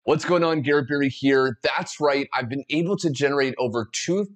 What's going on? Garrett Berry here. That's right. I've been able to generate over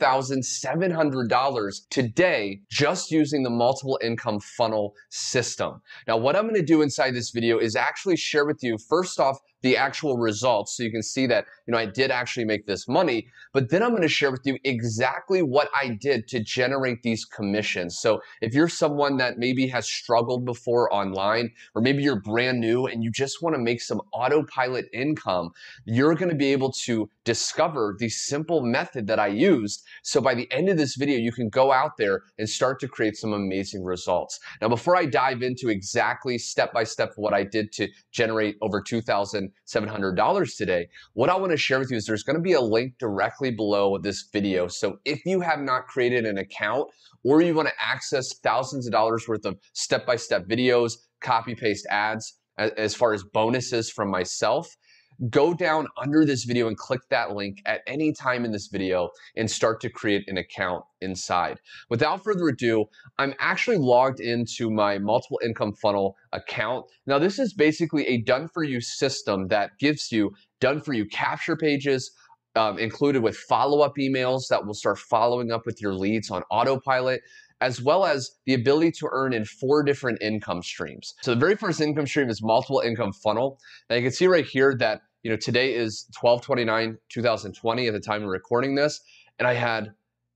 $2,700 today just using the multiple income funnel system. Now, what I'm going to do inside this video is actually share with you, first off, the actual results so you can see that, I did actually make this money, but then I'm going to share with you exactly what I did to generate these commissions. So if you're someone that maybe has struggled before online, or maybe you're brand new and you just want to make some autopilot income, you're going to be able to discover the simple method that I used. So by the end of this video, you can go out there and start to create some amazing results. Now, before I dive into exactly step-by-step what I did to generate over $2,700 today, what I want to share with you is there's going to be a link directly below this video. So if you have not created an account, or you want to access thousands of dollars worth of step-by-step videos, copy-paste ads, as far as bonuses from myself, go down under this video and click that link at any time in this video and start to create an account inside. Without further ado, I'm actually logged into my multiple income funnel account. Now, this is basically a done-for-you system that gives you done-for-you capture pages, included with follow-up emails that will start following up with your leads on autopilot, as well as the ability to earn in 4 different income streams. So the very first income stream is multiple income funnel. Now you can see right here that today is 12/29/2020 at the time of recording this, and I had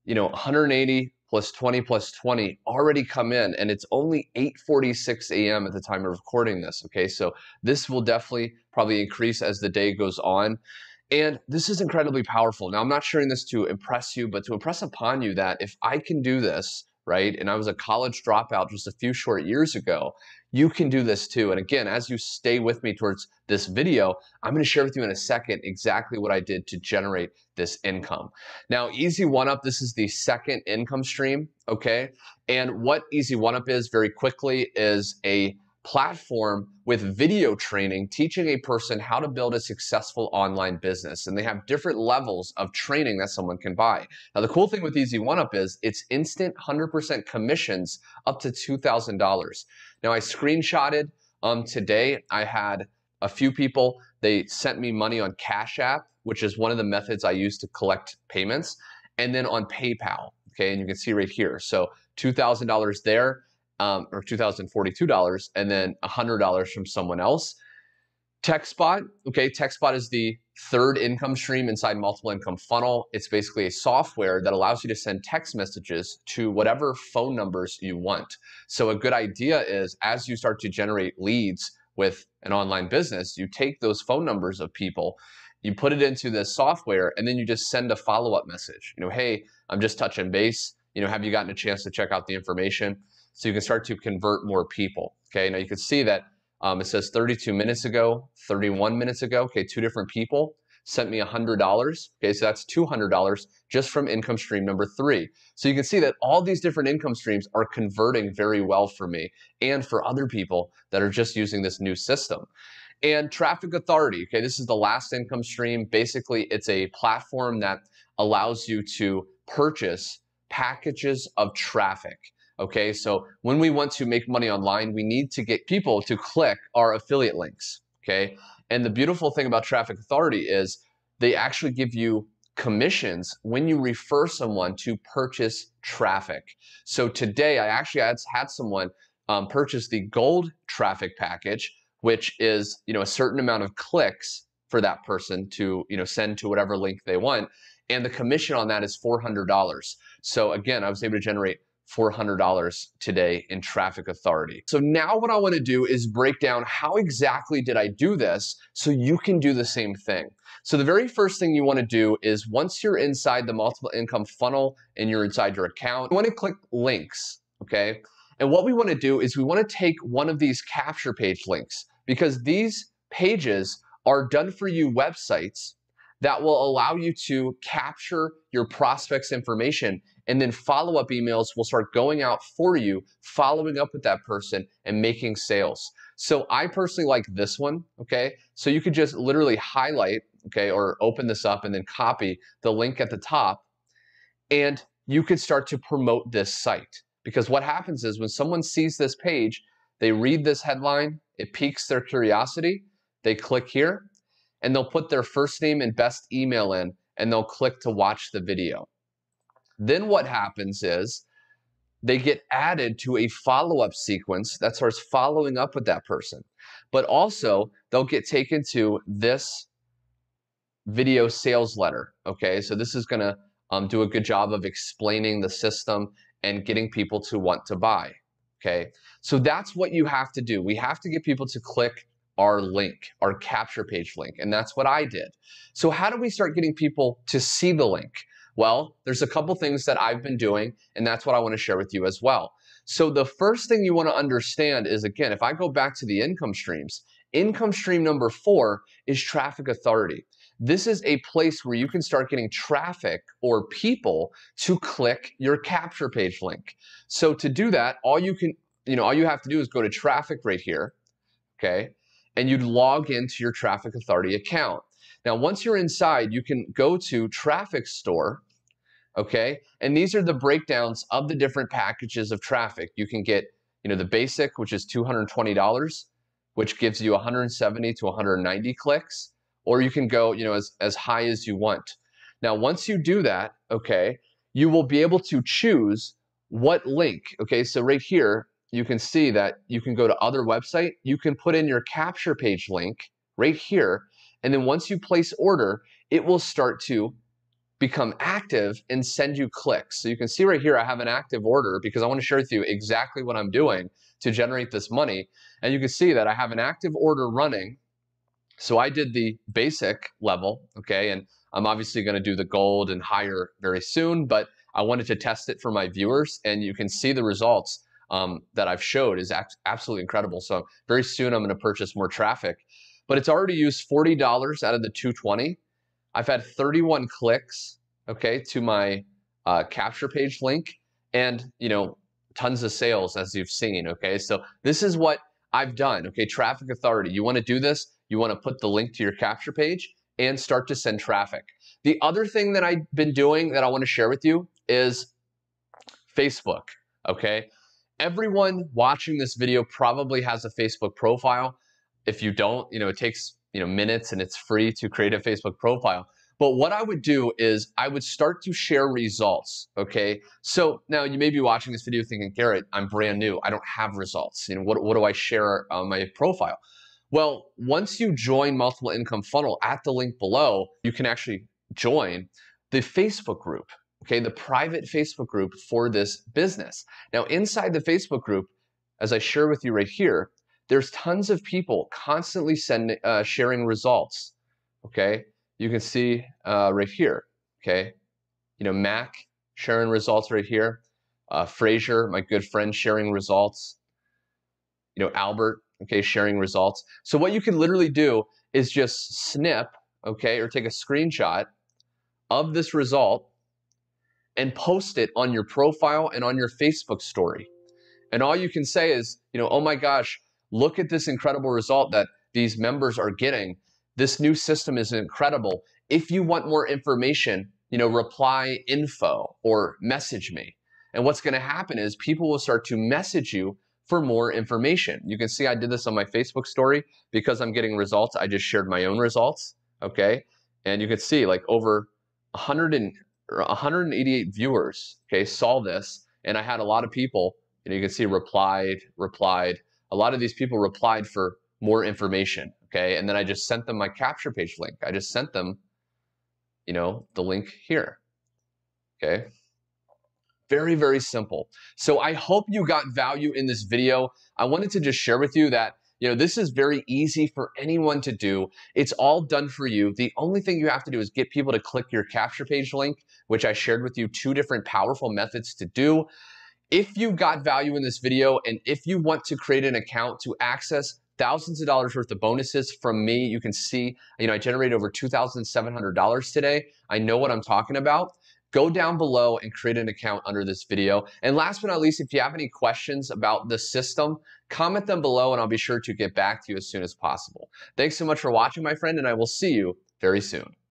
180 plus 20 plus 20 already come in, and it's only 8:46 a.m. at the time of recording this. Okay, so this will definitely probably increase as the day goes on. And this is incredibly powerful. Now, I'm not sharing this to impress you, but to impress upon you that if I can do this, right, and I was a college dropout just a few short years ago, you can do this too. And again, as you stay with me towards this video, I'm going to share with you in a second exactly what I did to generate this income. Now, Easy One Up, this is the second income stream, okay? And what Easy One Up is, very quickly, is a platform with video training teaching a person how to build a successful online business. And they have different levels of training that someone can buy. Now, the cool thing with Easy One Up is it's instant 100% commissions up to $2,000. Now, I screenshotted today. I had a few people, they sent me money on Cash App, which is one of the methods I use to collect payments, and then on PayPal. Okay, and you can see right here. So $2,000 there. Or $2,042, and then $100 from someone else. TechSpot, okay, TechSpot is the third income stream inside multiple income funnel. It's basically a software that allows you to send text messages to whatever phone numbers you want. So a good idea is, as you start to generate leads with an online business, you take those phone numbers of people, you put it into this software, and then you just send a follow-up message. Hey, I'm just touching base. Have you gotten a chance to check out the information? So you can start to convert more people. Okay, now you can see that it says 32 minutes ago, 31 minutes ago. Okay, 2 different people sent me $100. Okay, so that's $200 just from income stream number 3. So you can see that all these different income streams are converting very well for me and for other people that are just using this new system. And Traffic Authority, okay, this is the last income stream. Basically, it's a platform that allows you to purchase packages of traffic. Okay, so when we want to make money online, we need to get people to click our affiliate links, okay? And the beautiful thing about Traffic Authority is they actually give you commissions when you refer someone to purchase traffic. So today, I actually had someone purchase the gold traffic package, which is a certain amount of clicks for that person to send to whatever link they want. And the commission on that is $400. So again, I was able to generate $400 today in Traffic Authority. So now what I want to do is break down how exactly did I do this so you can do the same thing. So the very first thing you want to do is, once you're inside the multiple income funnel and you're inside your account, you want to click links, okay? And what we want to do is we want to take one of these capture page links, because these pages are done for you websites that will allow you to capture your prospects' information, and then follow-up emails will start going out for you, following up with that person and making sales. So I personally like this one, okay? So you could just literally highlight, okay, or open this up and then copy the link at the top, and you could start to promote this site. Because what happens is, when someone sees this page, they read this headline, it piques their curiosity, they click here, and they'll put their first name and best email in, and they'll click to watch the video. Then what happens is they get added to a follow-up sequence that starts following up with that person. But also, they'll get taken to this video sales letter, okay? So this is gonna do a good job of explaining the system and getting people to want to buy, okay? So that's what you have to do. We have to get people to click our link, our capture page link, and that's what I did. So how do we start getting people to see the link? Well, there's a couple things that I've been doing, and that's what I want to share with you as well. So the first thing you want to understand is, again, if I go back to the income streams, income stream number 4 is traffic authority. This is a place where you can start getting traffic or people to click your capture page link. So to do that, all you have to do is go to traffic right here, okay? And you'd log into your traffic authority account. Now, once you're inside, you can go to traffic store, okay? And these are the breakdowns of the different packages of traffic. You can get, the basic, which is $220, which gives you 170 to 190 clicks, or you can go, as high as you want. Now, once you do that, okay, you will be able to choose what link, okay? So right here, you can see that you can go to other website, you can put in your capture page link right here, and then once you place order, it will start to become active and send you clicks. So you can see right here, I have an active order because I want to share with you exactly what I'm doing to generate this money. And you can see that I have an active order running. So I did the basic level, okay? And I'm obviously going to do the gold and higher very soon, but I wanted to test it for my viewers, and you can see the results that I've showed is absolutely incredible. So very soon I'm going to purchase more traffic. But it's already used $40 out of the $220. I've had 31 clicks, okay, to my capture page link, and tons of sales, as you've seen, okay? So this is what I've done, okay? Traffic authority. You want to do this, you want to put the link to your capture page and start to send traffic. The other thing that I've been doing that I want to share with you is Facebook, okay? Everyone watching this video probably has a Facebook profile. If you don't, it takes minutes and it's free to create a Facebook profile. But what I would do is I would start to share results, okay? So now you may be watching this video thinking, Garrett, I'm brand new. I don't have results. What do I share on my profile? Well, once you join Multiple Income Funnel at the link below, you can actually join the Facebook group, okay? The private Facebook group for this business. Now, inside the Facebook group, as I share with you right here, there's tons of people constantly sharing results, okay? You can see right here, okay? Mac sharing results right here. Fraser, my good friend, sharing results. Albert, okay, sharing results. So what you can literally do is just snip, okay, or take a screenshot of this result and post it on your profile and on your Facebook story. And all you can say is, oh my gosh, look at this incredible result that these members are getting. This new system is incredible. If you want more information, reply info or message me. And what's going to happen is people will start to message you for more information. You can see I did this on my Facebook story because I'm getting results. I just shared my own results, okay? And you can see like over 188 viewers, okay, saw this. And I had a lot of people, you can see replied. A lot of these people replied for more information, okay? And then I just sent them my capture page link. I just sent them, the link here, okay? Very, very simple. So I hope you got value in this video. I wanted to just share with you that, this is very easy for anyone to do. It's all done for you. The only thing you have to do is get people to click your capture page link, which I shared with you 2 different powerful methods to do. If you got value in this video, and if you want to create an account to access thousands of dollars worth of bonuses from me, you can see, I generated over $2,700 today. I know what I'm talking about. Go down below and create an account under this video. And last but not least, if you have any questions about the system, comment them below and I'll be sure to get back to you as soon as possible. Thanks so much for watching, my friend, and I will see you very soon.